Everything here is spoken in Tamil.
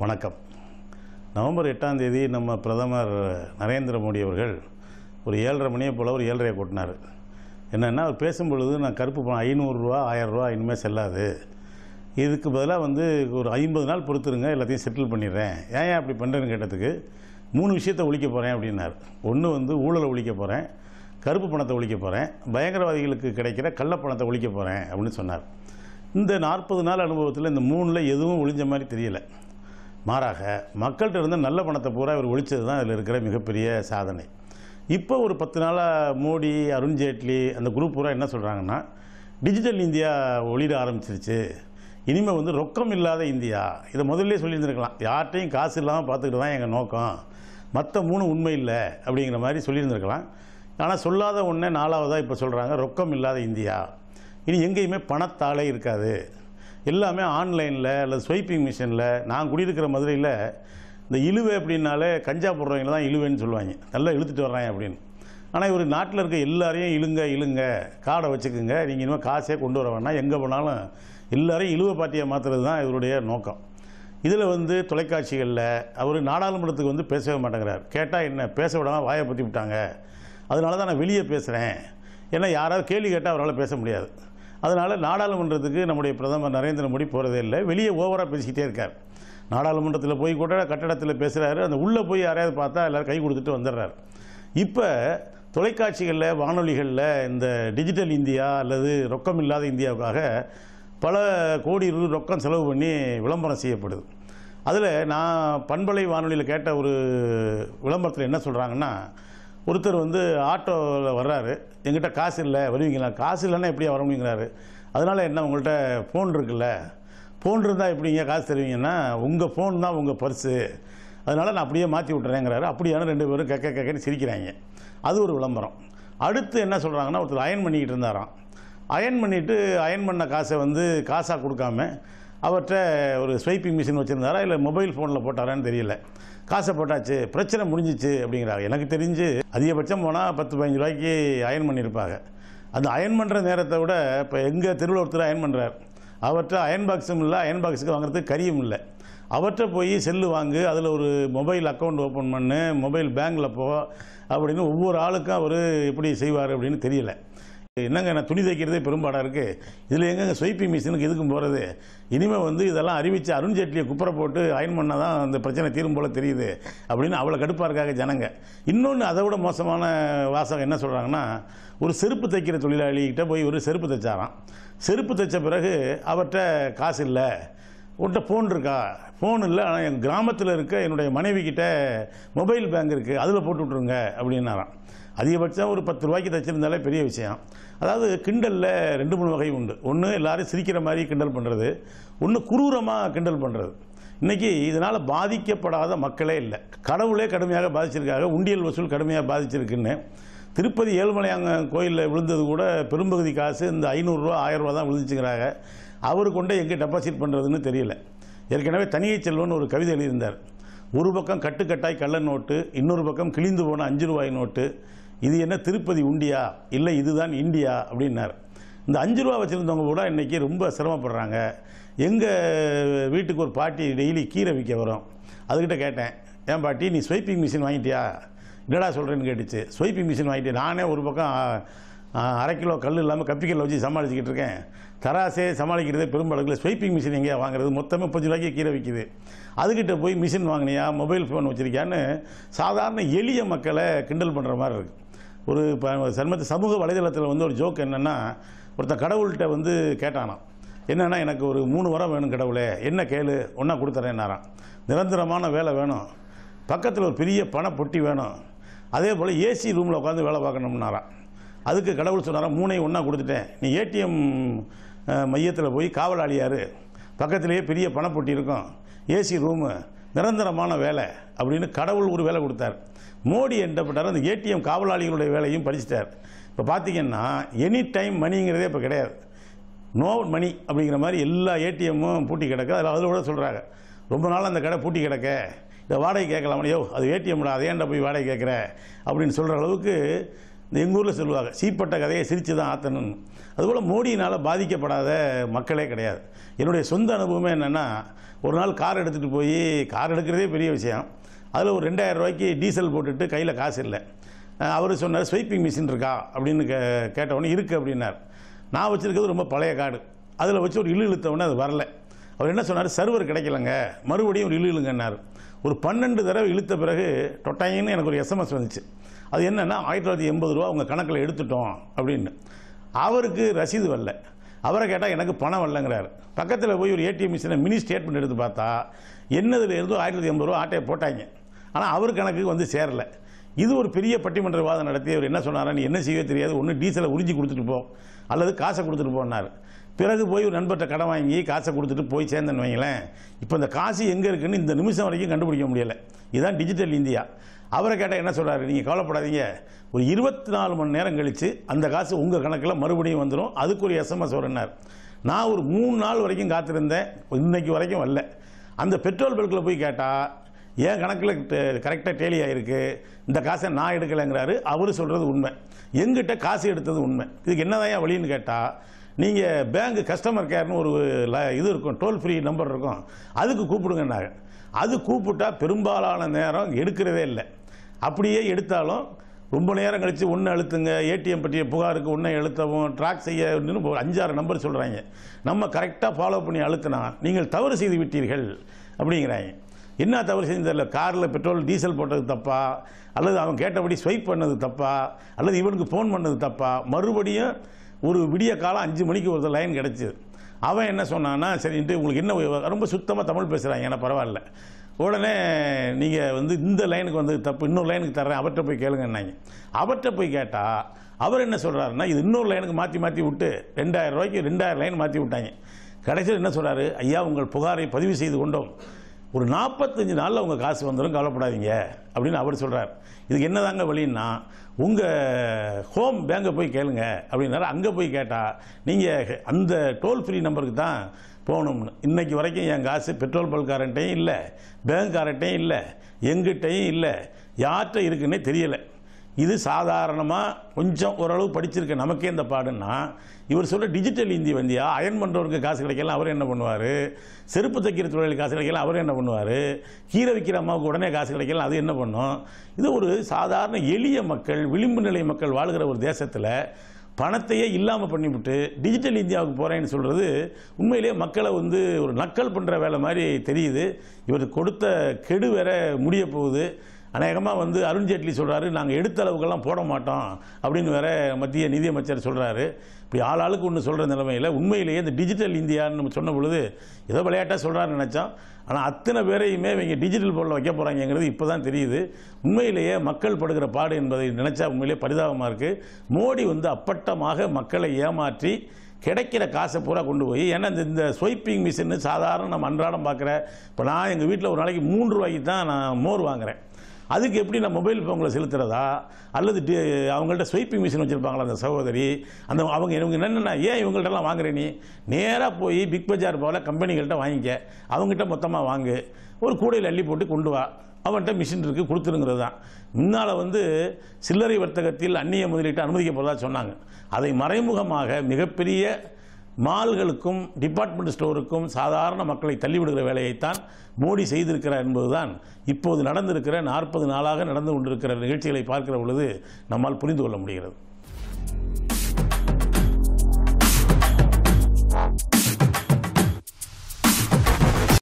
வணக்கம். நவம்பர் 8ஆம் தேதி நம்ம பிரதமர் நரேந்திர மோடி அவர்கள் ஒரு 7:30 மணியை போல் ஒரு 7:30 கொட்டினார். என்னென்னா அவர் பேசும்பொழுது நான் கருப்பு பணம் 500 ரூபா 1000 ரூபா இனிமேல் செல்லாது, இதுக்கு பதிலாக ஒரு 50 நாள் பொறுத்துருங்க, எல்லாத்தையும் செட்டில் பண்ணிடுறேன். ஏன் அப்படி பண்ணுறேன்னு கேட்டதுக்கு 3 விஷயத்தை ஒழிக்க போகிறேன் அப்படின்னார். ஒன்று ஊழலை ஒழிக்க போகிறேன், கருப்பு பணத்தை ஒழிக்க போகிறேன், பயங்கரவாதிகளுக்கு கிடைக்கிற கள்ளப்பணத்தை ஒழிக்க போகிறேன் அப்படின்னு சொன்னார். இந்த 40 நாள் அனுபவத்தில் இந்த 3ல் எதுவும் ஒழிஞ்ச மாதிரி தெரியல. மாறாக மக்கள்கிட்ட இருந்த நல்ல பணத்தை பூரா இவர் ஒழிச்சது தான் இதில் இருக்கிற மிகப்பெரிய சாதனை. இப்போ ஒரு 10 நாளாக மோடி, அருண்ஜேட்லி அந்த குரூப் பூரா என்ன சொல்கிறாங்கன்னா, டிஜிட்டல் இந்தியா ஒளிர ஆரம்பிச்சிருச்சு, இனிமேல் ரொக்கம் இல்லாத இந்தியா. இதை முதல்ல சொல்லியிருந்துருக்கலாம். யார்கிட்டையும் காசு இல்லாமல் பார்த்துக்கிட்டு தான் எங்கள் நோக்கம், மற்ற 3 உண்மை இல்லை அப்படிங்கிற மாதிரி சொல்லியிருந்துருக்கலாம். ஆனால் சொல்லாத ஒன்றே 4வதாக இப்போ சொல்கிறாங்க, ரொக்கம் இல்லாத இந்தியா. இனி எங்கேயுமே பணத்தாலே இருக்காது, எல்லாமே ஆன்லைனில் அல்லது ஸ்வைப்பிங் மிஷினில். நான் குடியிருக்கிற மதுரையில் இந்த இழுவை அப்படின்னாலே கஞ்சா போடுறவங்க தான் இழுவைன்னு சொல்லுவாங்க, நல்லா இழுத்துட்டு வர்றாங்க அப்படின்னு. ஆனால் இவர் நாட்டில் இருக்க எல்லாரையும் இழுங்க காடை வச்சுக்குங்க, நீங்கள் இனிமேல் காசே கொண்டு வர வேணாம், எங்கே போனாலும் எல்லாரையும் இழுவை பாட்டியை மாற்றுறது தான் இவருடைய நோக்கம். இதில் தொலைக்காட்சிகளில் அவர் நாடாளுமன்றத்துக்கு பேசவே மாட்டேங்கிறார். கேட்டால் என்ன பேச விடாமல் வாயை பற்றி விட்டாங்க, அதனால தான் நான் வெளியே பேசுகிறேன். ஏன்னா யாராவது கேள்வி கேட்டால் அவரால் பேச முடியாது. அதனால் நாடாளுமன்றத்துக்கு நம்முடைய பிரதமர் நரேந்திர மோடி போகிறதே இல்லை, வெளியே ஓவராக பேசிக்கிட்டே இருக்கார். நாடாளுமன்றத்தில் போய் கூட கட்டடத்தில் பேசுகிறாரு, அந்த உள்ளே போய் யாரையாவது பார்த்தா எல்லோரும் கை கொடுத்துட்டு வந்துடுறார். இப்போ தொலைக்காட்சிகளில், வானொலிகளில் இந்த டிஜிட்டல் இந்தியா அல்லது ரொக்கம் இல்லாத இந்தியாவுக்காக பல கோடி ரொக்கம் செலவு பண்ணி விளம்பரம் செய்யப்படுது. அதில் நான் பண்பலை வானொலியில் கேட்ட ஒரு விளம்பரத்தில் என்ன சொல்கிறாங்கன்னா, ஒருத்தர் ஆட்டோவில் வர்றாரு, எங்கிட்ட காசு இல்லை வருவீங்களா? காசு இல்லைன்னா எப்படியா வர முடியுங்கிறாரு. அதனால் என்ன, உங்கள்கிட்ட ஃபோன் இருக்குல்ல, ஃபோன் இருந்தால் எப்படிங்க காசு தருவீங்கன்னா, உங்கள் ஃபோன் தான் உங்கள் பர்ஸு, அதனால் நான் அப்படியே மாற்றி விட்டுறேங்கிறாரு. அப்படியான 2 பேரும் கேட்கன்னு சிரிக்கிறாங்க. அது ஒரு விளம்பரம். அடுத்து என்ன சொல்கிறாங்கன்னா, ஒருத்தர் அயன் பண்ணிக்கிட்டு இருந்தாராம். அயன் பண்ணிவிட்டு அயன் பண்ண காசை காசாக கொடுக்காம அவர்கிட்ட ஒரு ஸ்வைப்பிங் மிஷின் வச்சுருந்தாரா இல்லை மொபைல் ஃபோனில் போட்டாரான்னு தெரியல, காசை போட்டாச்சு, பிரச்சனை முடிஞ்சிச்சு அப்படிங்கிறாங்க. எனக்கு தெரிஞ்சு அதிகபட்சம் போனால் 10-15 ரூபாய்க்கு அயன் பண்ணியிருப்பாங்க. அந்த அயன் பண்ணுற நேரத்தை விட இப்போ எங்கள் தெருவில் ஒருத்தர் அயன் பண்ணுறார், அவர்கிட்ட அயன் பாக்ஸும் இல்லை, அயன் பாக்ஸுக்கு வாங்குறதுக்கு கரியும் இல்லை. அவர்கிட்ட போய் செல்லு வாங்கு, அதில் ஒரு மொபைல் அக்கௌண்ட் ஓப்பன் பண்ணு, மொபைல் பேங்கில் போ அப்படின்னு ஒவ்வொரு ஆளுக்கும் அவர் எப்படி செய்வார் அப்படின்னு தெரியல. என்னங்க, நான் துணி தைக்கிறதே பெரும்பாடாக இருக்குது, இதில் எங்கங்க ஸ்வைப்பிங் மிஷினுக்கு இதுக்கும் போகிறது? இனிமேல் இதெல்லாம் அறிவித்து அருண்ஜேட்லியை குப்புற போட்டு அயன் பண்ணால் தான் அந்த பிரச்சனை தீரும் போல் தெரியுது அப்படின்னு அவ்வளோ கடுப்பாக இருக்காங்க ஜனங்க. இன்னொன்று அதை விட மோசமான வாசகம் என்ன சொல்கிறாங்கன்னா, ஒரு செருப்பு தைக்கிற தொழிலாளிகிட்ட போய் ஒரு செருப்பு தைச்சாராம். செருப்பு தைச்ச பிறகு அவர்கிட்ட காசு இல்லை, உன்கிட்ட ஃபோன் இருக்கா? ஃபோன் இல்லை, ஆனால் என் கிராமத்தில் இருக்க என்னுடைய மனைவி கிட்ட மொபைல் பேங்க் இருக்குது, அதில் போட்டு விட்ருங்க அப்படின்னாராம். அதிகபட்சம் ஒரு 10 ரூபாய்க்கு தைச்சிருந்தாலே பெரிய விஷயம். அதாவது கிண்டலில் 2-3 வகை உண்டு. ஒன்று எல்லாரும் சிரிக்கிற மாதிரி கிண்டல் பண்ணுறது, ஒன்று குரூரமாக கிண்டல் பண்ணுறது. இன்றைக்கி இதனால் பாதிக்கப்படாத மக்களே இல்லை. கடவுளே கடுமையாக பாதிச்சிருக்காங்க, உண்டியல் வசூல் கடுமையாக பாதிச்சிருக்குன்னு. திருப்பதி ஏழுமலையாங்க கோயிலில் விழுந்தது கூட பெரும்பகுதி காசு இந்த 500 ரூபா 1000 ரூபா தான் விழுந்துச்சுங்கிறாங்க. அவர் கொண்டே எங்கே டெபாசிட் பண்ணுறதுன்னு தெரியல. ஏற்கனவே தனியை செல்வன் ஒரு கவிதை எழுதியிருந்தார். ஒரு பக்கம் கட்டுக்கட்டாய் கள்ள நோட்டு, இன்னொரு பக்கம் கிழிந்து போன 5 ரூபாய் நோட்டு, இது என்ன திருப்பதி உண்டியா, இல்லை இதுதான் இந்தியா அப்படின்னார். இந்த 5 ரூபா வச்சுருந்தவங்க கூட இன்றைக்கி ரொம்ப சிரமப்படுறாங்க. எங்கள் வீட்டுக்கு ஒரு பாட்டி டெய்லி கீரை விற்க வரும், அதுக்கிட்ட கேட்டேன், ஏன் பாட்டி நீ ஸ்வைப்பிங் மிஷின் வாங்கிட்டியா? என்னடா சொல்கிறேன்னு கேட்டுச்சு. ஸ்வைப்பிங் மிஷின் வாங்கிட்டேன், நானே ஒரு பக்கம் 1/2 கிலோ கல் இல்லாமல் கப்பிக்கல்ல வச்சு சமாளிச்சுக்கிட்டு இருக்கேன், தராசே சமாளிக்கிறதே பெரும்பளவில், ஸ்வைப்பிங் மிஷின் எங்கேயா வாங்குறது, மொத்தமே 30 ரூபாய்க்கு கீரை விற்கிது, அதுக்கிட்ட போய் மிஷின் வாங்கினியா, மொபைல் ஃபோன் வச்சுருக்கியான்னு சாதாரண எளிய மக்களை கிண்டல் பண்ணுற மாதிரி இருக்குது. ஒரு சமூக வலைதளத்தில் ஒரு ஜோக் என்னென்னா, ஒருத்தன் கடவுள்கிட்ட கேட்டானாம், என்னென்னா எனக்கு ஒரு 3 வரம் வேணும் கடவுளே, என்ன கேளு ஒன்றா கொடுத்துறேன்னாராம். நிரந்தரமான வேலை வேணும், பக்கத்தில் ஒரு பெரிய பண பொட்டி வேணும், அதே போல் ஏசி ரூமில் உட்காந்து வேலை பார்க்கணும்னாராம். அதுக்கு கடவுள் சொன்னாராம், 3ஐயும் ஒன்றா கொடுத்துட்டேன், நீ ஏடிஎம் மையத்தில் போய் காவலாளியார், பக்கத்திலேயே பெரிய பணப்பொட்டி இருக்கும், ஏசி ரூமு, நிரந்தரமான வேலை அப்படின்னு கடவுள் ஒரு வேலை கொடுத்தார். மோடி என்ன பண்ணார், அந்த ஏடிஎம் காவலாளிகளுடைய வேலையும் படிச்சிட்டார். இப்போ பார்த்தீங்கன்னா எனி டைம் மணிங்கிறதே இப்போ கிடையாது, நோ மணி அப்படிங்கிற மாதிரி எல்லா ஏடிஎம்மும் பூட்டி கிடக்கு. அதில் கூட சொல்கிறாங்க, ரொம்ப நாள் அந்த கடை பூட்டி கிடக்க, இதை வாடகை கேட்கலாம், யோ அது ஏடிஎம்டா, அதை ஏன்டா போய் வாடகை கேட்குற அப்படின்னு சொல்கிற அளவுக்கு இந்த எங்கள் ஊரில் சொல்லுவாங்க, சீப்பட்ட கதையை சிரித்து தான் ஆற்றணும்னு. அதுபோல் மோடியினால் பாதிக்கப்படாத மக்களே கிடையாது. என்னுடைய சொந்த அனுபவமே என்னென்னா, ஒரு நாள் கார் எடுத்துகிட்டு போய், கார் எடுக்கிறதே பெரிய விஷயம், அதில் ஒரு 2000 ரூபாய்க்கு டீசல் போட்டுட்டு கையில் காசு இல்லை. அவர் சொன்னார், ஸ்வைப்பிங் மிஷின் இருக்கா அப்படின்னு கேட்டவுடனே இருக்குது அப்படின்னார். நான் வச்சுருக்கிறது ரொம்ப பழைய கார்டு, அதில் வச்சு ஒரு இழுத்தவுடனே அது வரல. அவர் என்ன சொன்னார், சர்வர் கிடைக்கலங்க, மறுபடியும் ஒரு இழுங்கன்னார். ஒரு 12 தடவை இழுத்த பிறகு டொட்டாயின்னு எனக்கு ஒரு எஸ்எம்எஸ் வந்துச்சு. அது என்னென்னா, 1980 ரூபா உங்கள் கணக்கில் எடுத்துட்டோம் அப்படின்னு. அவருக்கு ரசீது வரல. அவரை கேட்டால் எனக்கு பணம் வரலங்கிறார். பக்கத்தில் போய் ஒரு ஏடிஎம் மிஷினை மினி ஸ்டேட்மெண்ட் எடுத்து பார்த்தா என்னதுல இருந்தோ 1980 ரூபா ஆட்டையை போட்டாங்க. ஆனால் அவர் கணக்குக்கு வந்து சேரலை. இது ஒரு பெரிய பட்டிமன்ற விவாதம் நடத்தி அவர் என்ன சொன்னாரா, நீ என்ன செய்ய தெரியாது, ஒன்று டீசலை உறிஞ்சி கொடுத்துட்டு போ அல்லது காசை கொடுத்துட்டு போனார். பிறகு போய் ஒரு நண்பர்கிட்ட கடன் வாங்கி காசை கொடுத்துட்டு போய் சேர்ந்தேன்னு வைங்களேன். இப்போ இந்த காசு எங்கே இருக்குன்னு இந்த நிமிஷம் வரைக்கும் கண்டுபிடிக்க முடியலை. இதுதான் டிஜிட்டல் இந்தியா. அவரை கேட்டால் என்ன சொல்கிறாரு, நீங்கள் கவலைப்படாதீங்க, ஒரு 24 மணி நேரம் கழித்து அந்த காசு உங்கள் கணக்கில் மறுபடியும் வந்துடும், அதுக்கு ஒரு எஸ்எம்எஸ் வரும்னார். நான் ஒரு 3 நாள் வரைக்கும் காத்திருந்தேன், இன்னைக்கு வரைக்கும் வரல. அந்த பெட்ரோல் பல்கில் போய் கேட்டால் என் கணக்கில் கரெக்டாக டேலி ஆகிருக்கு, இந்த காசை நான் எடுக்கலைங்கிறாரு. அவர் சொல்கிறது உண்மை, எங்கிட்ட காசு எடுத்தது உண்மை. இதுக்கு என்னதான் வழின்னு கேட்டால், நீங்கள் பேங்க் கஸ்டமர் கேர்னு ஒரு இது இருக்கும், டோல் ஃப்ரீ நம்பர் இருக்கும், அதுக்கு கூப்பிடுங்கன்னாங்க. அது கூப்பிட்டா பெரும்பாலான நேரம் எடுக்கிறதே இல்லை. அப்படியே எடுத்தாலும் ரொம்ப நேரம் கழித்து ஒன்று அழுத்துங்க, ஏடிஎம் பற்றிய புகாருக்கு ஒன்றை அழுத்தவும், ட்ராக் செய்ய 5-6 நம்பர் சொல்கிறாங்க. நம்ம கரெக்டாக ஃபாலோ பண்ணி அழுத்தினா நீங்கள் தவறு செய்து விட்டீர்கள் அப்படிங்கிறாங்க. என்ன தவறு செஞ்சதில்ல, காரில் பெட்ரோல் டீசல் போட்டது தப்பா, அல்லது அவன் கேட்டபடி ஸ்வைப் பண்ணது தப்பா, அல்லது இவனுக்கு ஃபோன் பண்ணது தப்பா. மறுபடியும் ஒரு விடிய காலம் 5 மணிக்கு ஒரு லைன் கிடச்சிது. அவன் என்ன சொன்னான்னா, சரின்ட்டு உங்களுக்கு என்ன, ரொம்ப சுத்தமாக தமிழ் பேசுகிறாங்க, ஏன்னா பரவாயில்ல, உடனே நீங்கள் வந்து இந்த லைனுக்கு வந்து தப்பு, இன்னொரு லைனுக்கு தர்றேன், அவர்கிட்ட போய் கேளுங்கன்னாங்க. அவர்கிட்ட போய் கேட்டால் அவர் என்ன சொல்கிறாருன்னா, இது இன்னொரு லைனுக்கு மாற்றி விட்டு 2000 ரூபாய்க்கு 2000 லைன் மாற்றி விட்டாங்க. கடைசியில் என்ன சொல்கிறாரு, ஐயா உங்கள் புகாரை பதிவு செய்து கொண்டோம், ஒரு 45 நாளில் உங்கள் காசு வந்துடும், கவலைப்படாதீங்க அப்படின்னு அவர் சொல்கிறார். இதுக்கு என்னதாங்க வழின்னா, உங்கள் ஹோம் பேங்கை போய் கேளுங்க அப்படின்னாரு. அங்கே போய் கேட்டால் நீங்கள் அந்த டோல் ஃப்ரீ நம்பருக்கு தான் போகணும்னு. இன்றைக்கி வரைக்கும் என் காசு பெட்ரோல் பல்காரன்ட்டையும் இல்லை, பேங்க்காரன்ட்டையும் இல்லை, எங்கிட்டையும் இல்லை, யார்கிட்ட இருக்குன்னே தெரியலை. இது சாதாரணமாக கொஞ்சம் ஓரளவு படிச்சிருக்க நமக்கே இந்த பாடுன்னா, இவர் சொல்கிற டிஜிட்டல் இந்தியா அயன் பண்ணுறவருக்கு காசு கிடைக்கலாம், அவர் என்ன பண்ணுவார், செருப்பு தைக்கிற தொழிலுக்கு காசு கிடைக்கலாம், அவர் என்ன பண்ணுவார், கீரை விற்கிற அம்மாவுக்கு உடனே காசு கிடைக்கலாம், அது என்ன பண்ணும். இது ஒரு சாதாரண எளிய மக்கள், விளிம்பு நிலை மக்கள் வாழ்கிற ஒரு தேசத்தில் பணத்தையே இல்லாமல் பண்ணிவிட்டு டிஜிட்டல் இந்தியாவுக்கு போகிறேன்னு சொல்கிறது உண்மையிலேயே மக்களை வந்து ஒரு நக்கல் பண்ணுற வேலை மாதிரி தெரியுது. இவர் கொடுத்த கெடு வேற முடிய போகுது. அநேகமாக வந்து அருண்ஜேட்லி சொல்கிறாரு, நாங்கள் எடுத்த அளவுக்கெல்லாம் போட மாட்டோம் அப்படின்னு வேற மத்திய நிதியமைச்சர் சொல்கிறாரு. இப்படி ஆளாளுக்கு ஒன்று சொல்கிற நிலைமையில் உண்மையிலேயே இந்த டிஜிட்டல் இந்தியான்னு நம்ம சொன்ன பொழுது ஏதோ விளையாட்டாக சொல்கிறாருன்னு நினச்சோம். ஆனால் அத்தனை பேரையுமே இவங்க டிஜிட்டல் போர்டில் வைக்க போகிறாங்கிறது இப்போ தான் தெரியுது. உண்மையிலேயே மக்கள் படுகிற பாடு என்பதை நினச்சா உண்மையிலேயே பரிதாபமாக இருக்குது. மோடி வந்து அப்பட்டமாக மக்களை ஏமாற்றி கிடைக்கிற காசை பூரா கொண்டு போய், ஏன்னா இந்த ஸ்வைப்பிங் மிஷின்னு சாதாரண நம்ம அன்றாடம் பார்க்குற, இப்போ நான் எங்கள் வீட்டில் ஒரு நாளைக்கு 3 ரூபாய்க்கு தான் நான் மோர் வாங்குகிறேன். அதுக்கு எப்படி நான் மொபைல் ஃபோனில் செலுத்துறதா, அல்லது அவங்கள்ட்ட ஸ்வைப்பிங் மிஷின் வச்சுருப்பாங்களா அந்த சகோதரி, அந்த அவங்க இவங்க என்னென்னா, ஏன் இவங்கள்ட்டலாம் வாங்குறே, நீ நேராக போய் பிக் பஜார் போல் கம்பெனிகள்கிட்ட வாங்கிக்க, அவங்ககிட்ட மொத்தமாக வாங்கு, ஒரு கூடையில் அள்ளி போட்டு கொண்டு வா, அவன்கிட்ட மிஷின் இருக்குது கொடுத்துருங்கிறது தான். முன்னால் வந்து சில்லறை வர்த்தகத்தில் அந்நிய முதலீட்டை அனுமதிக்கப்படுறதா சொன்னாங்க. அதை மறைமுகமாக மிகப்பெரிய மால்களுக்கும் டிபார்ட்மெண்ட் ஸ்டோருக்கும் சாதாரண மக்களை தள்ளிவிடுகிற வேலையைத்தான் மோடி செய்திருக்கிறார் என்பதுதான் இப்போது நடந்திருக்கிற 40 நாளாக நடந்து கொண்டிருக்கிற நிகழ்ச்சிகளை பார்க்கிற பொழுது நம்மால் புரிந்து கொள்ள முடிகிறது.